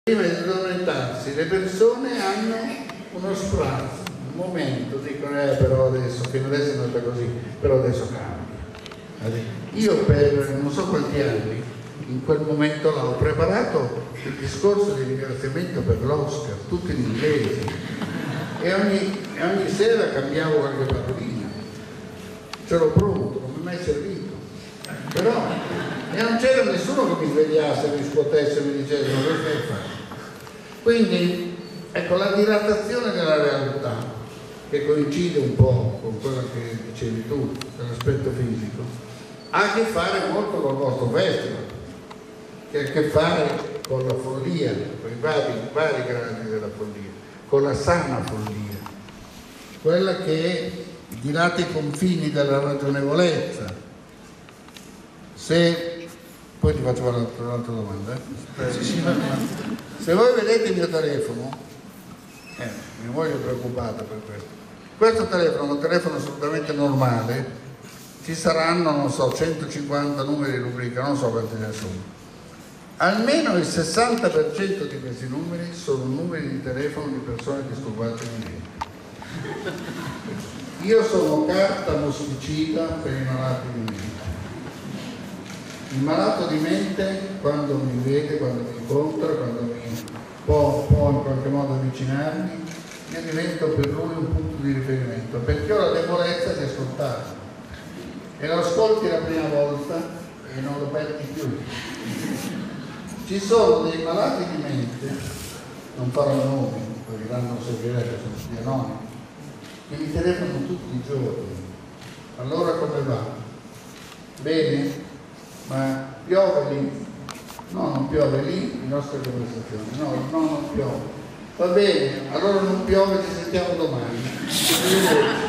Prima di addormentarsi le persone hanno uno sprazzo, un momento, dicono però adesso, fino adesso è andata così, però adesso cambia. Io per non so quanti anni, in quel momento là, ho preparato il discorso di ringraziamento per l'Oscar, tutto in inglese, e ogni sera cambiavo qualche parolina, ce l'ho pronto, non mi è mai servito, però e non c'era nessuno che mi svegliasse, mi scuotesse e mi dicesse ma cosa stai facendo? Quindi ecco, la dilatazione della realtà, che coincide un po' con quello che dicevi tu, dell'aspetto fisico, ha a che fare molto con il vostro festival, che ha a che fare con la follia, con i vari gradi della follia, con la sana follia, quella che dilata i confini della ragionevolezza. Se poi ti faccio un'altra domanda. Se voi vedete il mio telefono, mi voglio preoccupata per questo telefono è un telefono assolutamente normale, ci saranno, non so, 150 numeri di rubrica, non so quanti ne sono. Almeno il 60% di questi numeri sono numeri di telefono di persone disturbate di mente. Io sono carta mosticida per i malati di mente. Il malato di mente, quando mi vede, quando mi incontra, quando mi può in qualche modo avvicinarmi, io divento per lui un punto di riferimento, perché ho la debolezza di ascoltarlo. E lo ascolti la prima volta e non lo perdi più. Ci sono dei malati di mente, non farò nomi, perché danno segreto, sono tutti anonimi, che mi telefonano tutti i giorni. Allora come va? Bene? Ma piove lì? No, non piove lì, le nostre conversazioni. No, non piove. Va bene, allora non piove, ci sentiamo domani.